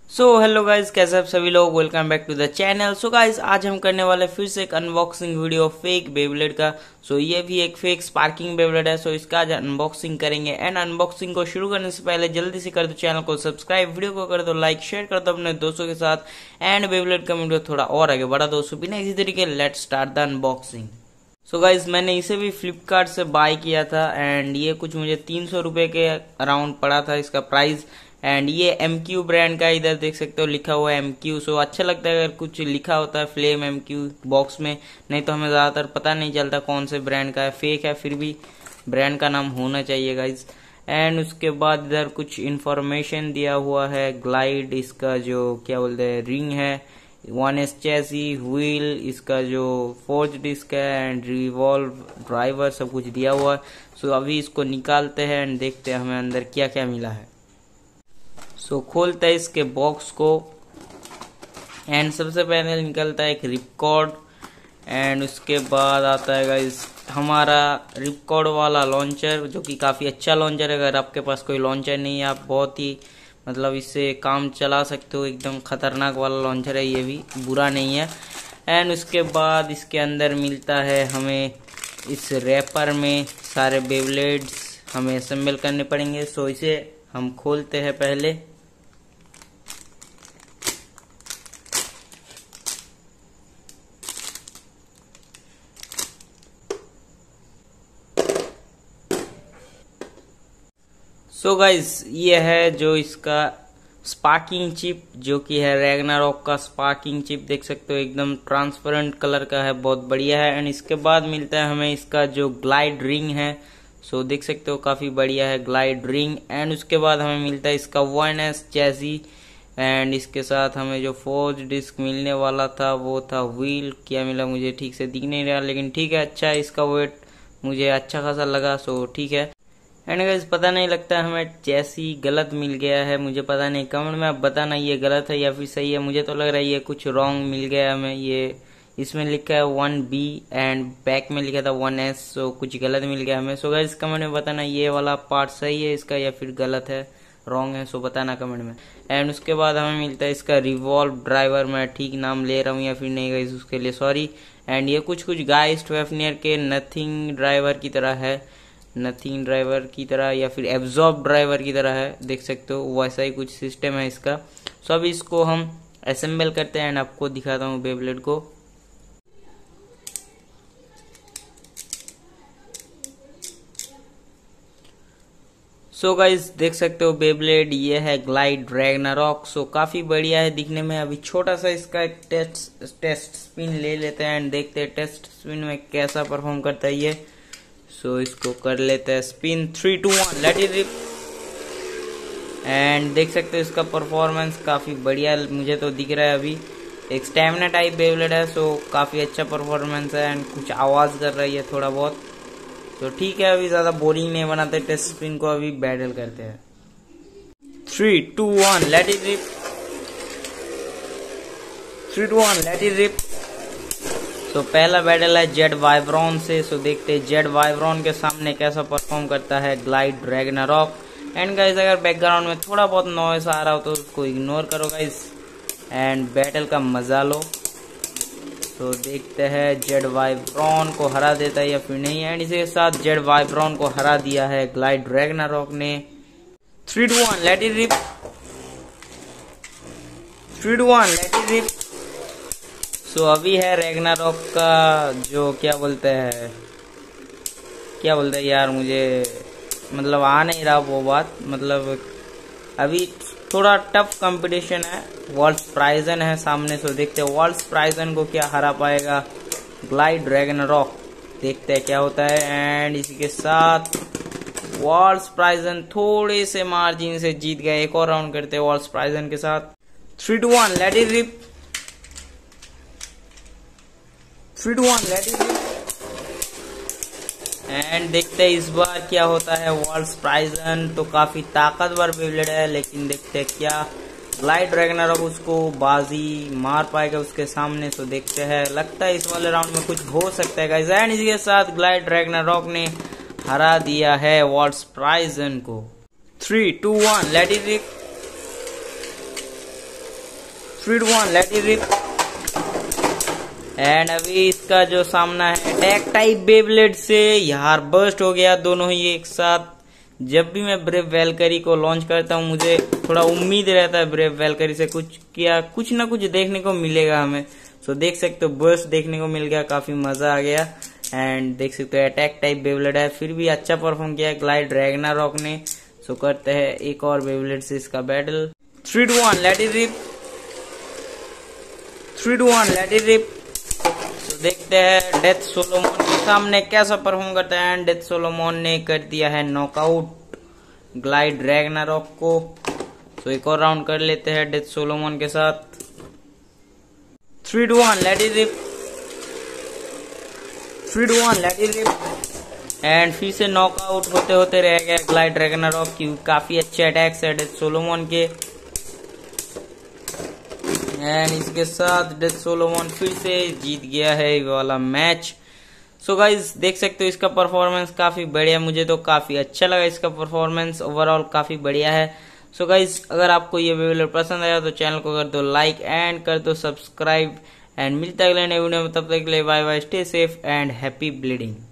So hello guys, कैसे आप सभी लोग। Welcome back to the channel. So guys, आज हम करने वाले फिर से एक अनबॉक्सिंग वीडियो फेक बेबलेट का। सो ये भी एक फेक स्पार्किंग बेबलेट है। सो इसका आज अनबॉक्सिंग करेंगे। एंड अनबॉक्सिंग को शुरू करने से पहले जल्दी से कर दो चैनल को सब्सक्राइब, वीडियो को कर दो लाइक, शेयर कर दो अपने दोस्तों के साथ। एंड बेबलेट का वीडियो थोड़ा और आगे बढ़ा दो। सो बिना इसी तरीके let start the unboxing. So guys, मैंने इसे भी फ्लिपकार्ट से बाय किया था एंड ये कुछ मुझे 300 रुपए के अराउंड पड़ा था इसका प्राइस। एंड ये MQ ब्रांड का, इधर देख सकते हो लिखा हुआ है MQ। सो अच्छा लगता है अगर कुछ लिखा होता है फ्लेम MQ बॉक्स में, नहीं तो हमें ज्यादातर पता नहीं चलता कौन से ब्रांड का है। फेक है फिर भी ब्रांड का नाम होना चाहिए गाइज। एंड उसके बाद इधर कुछ इंफॉर्मेशन दिया हुआ है। ग्लाइड इसका जो क्या बोलते हैं रिंग है, 1S चैसी, व्हील इसका जो फोर्ज डिस्क है एंड रिवॉल्व ड्राइवर सब कुछ दिया हुआ है। सो अभी इसको निकालते हैं एंड देखते हैं हमें अंदर क्या क्या मिला है। सो खोलते हैं इसके बॉक्स को एंड सबसे पहले निकलता है एक रिपकॉर्ड। एंड उसके बाद आता है गाइस हमारा रिपकॉर्ड वाला लॉन्चर, जो कि काफी अच्छा लॉन्चर है। अगर आपके पास कोई लॉन्चर नहीं है, आप बहुत ही इससे काम चला सकते हो। एकदम खतरनाक वाला लॉन्चर है, ये भी बुरा नहीं है। एंड उसके बाद इसके अंदर मिलता है हमें इस रैपर में सारे बेबलेट्स हमें असेंबल करने पड़ेंगे। सो इसे हम खोलते हैं पहले। सो गाइज, ये है जो इसका स्पार्किंग चिप, जो कि है रैग्नारॉक का स्पार्किंग चिप। देख सकते हो एकदम ट्रांसपेरेंट कलर का है, बहुत बढ़िया है। एंड इसके बाद मिलता है हमें इसका जो ग्लाइड रिंग है। सो देख सकते हो काफी बढ़िया है ग्लाइड रिंग। एंड उसके बाद हमें मिलता है इसका 1S चैसी। एंड इसके साथ हमें जो फोर्ज डिस्क मिलने वाला था वो था व्हील। क्या मिला मुझे ठीक से दिख नहीं रहा, लेकिन ठीक है, अच्छा है। इसका वेट मुझे अच्छा खासा लगा, सो ठीक है। एंड गाइस, पता नहीं लगता हमें चैसी गलत मिल गया है, मुझे पता नहीं। कमेंट में आप बताना ये गलत है या फिर सही है। मुझे तो लग रहा है ये कुछ रॉन्ग मिल गया हमें। ये इसमें लिखा है 1B एंड बैक में लिखा था 1S। सो कुछ गलत मिल गया हमें। सो गाइस, कमेंट में बताना ये वाला पार्ट सही है इसका या फिर गलत है, रॉन्ग है। सो बताना कमेंट में। एंड उसके बाद हमें मिलता है इसका रिवॉल्व ड्राइवर। मैं ठीक नाम ले रहा हूँ या फिर नहीं गाइस, उसके लिए सॉरी। एंड ये कुछ गाइस वेफनियर के नथिंग ड्राइवर की तरह है, नथिंग ड्राइवर की तरह या फिर एब्जॉर्ब ड्राइवर की तरह है, देख सकते हो वैसा ही कुछ सिस्टम है इसका। सो अब इसको हम असेंबल करते हैं एंड आपको दिखाता हूँ बेबलेट को। सो गाइस, देख सकते हो बेबलेट ये है ग्लाइड रैग्नारॉक। सो काफी बढ़िया है दिखने में। अभी छोटा सा इसका एक टेस्ट स्पिन ले लेते हैं एंड देखते हैं टेस्ट स्पिन में कैसा परफॉर्म करता है ये। सो इसको कर लेते हैं spin. 3, 2, 1 let it rip. And देख सकते हो इसका परफॉर्मेंस काफी बढ़िया मुझे तो दिख रहा है। अभी एक स्टैमिना टाइप बेबलेट है, सो काफी अच्छा परफॉर्मेंस है। एंड कुछ आवाज कर रही है थोड़ा बहुत, तो ठीक है। अभी ज्यादा बोरिंग नहीं बनाते टेस्ट स्पिन को, अभी बैटल करते हैं। 3, 2, 1 let it rip. 3, 2, 1 let it rip. तो पहला बैटल है जेड वाइब्रॉन से। सो देखते हैं जेड वाइब्रॉन के सामने कैसा परफॉर्म करता है ग्लाइड रैग्नारॉक। एंड गाइस, अगर बैकग्राउंड में थोड़ा बहुत नॉइस आ रहा हो तो उसको इग्नोर करो गाइस एंड बैटल का मजा लो। तो देखते हैं जेड वाइब्रॉन को हरा देता है या फिर नहीं। एंड इसके साथ जेड वाइब्रॉन को हरा दिया है ग्लाइड रैग्नारॉक ने। 3, 2, 1 let it rip. 3, 2, 1 let it rip. So अभी है रैग्नारॉक का जो क्या बोलते हैं यार, मुझे आ नहीं रहा वो बात। अभी थोड़ा टफ कंपटीशन है। वॉल्स प्राइजन है सामने। सो देखते हैं वॉल्स प्राइजन को क्या हरा पाएगा ग्लाइड रैग्नारॉक, देखते हैं क्या होता है। एंड इसी के साथ वॉल्स प्राइजन थोड़े से मार्जिन से जीत गए। एक और राउंड करते हैं वॉल्स प्राइजन के साथ। 3, 2, 1 let it rip. 3, 2, 1 let it rip. And देखते हैं इस बार क्या होता है। वॉल्स प्राइजन तो काफी ताकतवर बेबलेट है, लेकिन देखते हैं क्या ग्लाइड रैग्नारॉक उसको बाजी मार पाएगा उसके सामने। सो देखते हैं, लगता है इस वाले राउंड में कुछ हो सकता है गाइस। एंड इसके साथ ग्लाइड रैग्नारॉक ने हरा दिया है वॉल्स प्राइजन को। 3, 2, 1 let it rip. 3-1 let it rip. And अभी इसका जो सामना है अटैक टाइप बेब्लेड से, यार बर्स्ट हो गया दोनों ही एक साथ। जब भी मैं ब्रेव वैल्करी को लॉन्च करता हूँ मुझे थोड़ा उम्मीद रहता है ब्रेव वैल्करी से कुछ ना कुछ देखने को मिलेगा हमें। सो देख सकते हो बर्स्ट देखने को मिल गया, काफी मजा आ गया। एंड देख सकते हो अटैक टाइप बेब्लेड है, फिर भी अच्छा परफॉर्म किया ग्लाइड रैग्नारॉक ने। सो करते हैं एक और बेब्लेड से इसका बैटल। 3-1 let it rip. 3-1 let it rip. तो देखते हैं डेथ सोलोमन के सामने कैसा परफॉर्म करता है। एंड डेथ सोलोमन ने कर दिया है नॉकआउट ग्लाइड रैग्नारॉक को। तो एक और राउंड कर लेते हैं डेथ सोलोमन के साथ। 3-1 let it rip. 3-1 let it rip. And फिर से नॉकआउट होते होते रह गया ग्लाइड रैग्नारॉक की। काफी अच्छे अटैक्स है डेथ सोलोमन के। एंड इसके साथ डेथ सोलोमन फिर से जीत गया है ये वाला मैच। सो गाइज देख सकते हो इसका परफॉर्मेंस काफी बढ़िया, मुझे तो काफी अच्छा लगा इसका परफॉर्मेंस, ओवरऑल काफी बढ़िया है। सो गाइज अगर आपको ये वीडियो पसंद आया तो चैनल को कर दो लाइक एंड कर दो सब्सक्राइब। एंड मिलता है अगले नए वीडियो में, तब तक के लिए bye bye, stay safe and happy bleeding.